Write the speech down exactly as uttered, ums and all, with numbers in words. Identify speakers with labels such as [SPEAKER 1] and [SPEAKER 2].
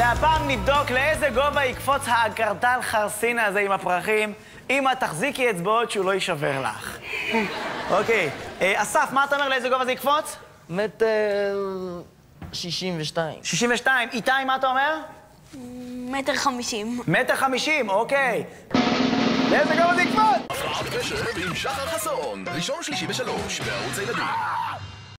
[SPEAKER 1] והפעם נבדוק לאיזה גובה יקפוץ האגרטל חרסינה הזה עם הפרחים, אם את תחזיקי אצבעות שהוא לא יישבר לך. אוקיי. אסף, מה אתה אומר לאיזה גובה זה יקפוץ?
[SPEAKER 2] מטר... שישים ושתיים.
[SPEAKER 1] שישים ושתיים. איתי, מה אתה אומר?
[SPEAKER 3] מטר חמישים.
[SPEAKER 1] מטר חמישים, אוקיי. לאיזה גובה זה יקפוץ?
[SPEAKER 4] הפרעת קשב עם שחר חסון, ראשון שלישי בשלוש, בערוץ הילדים.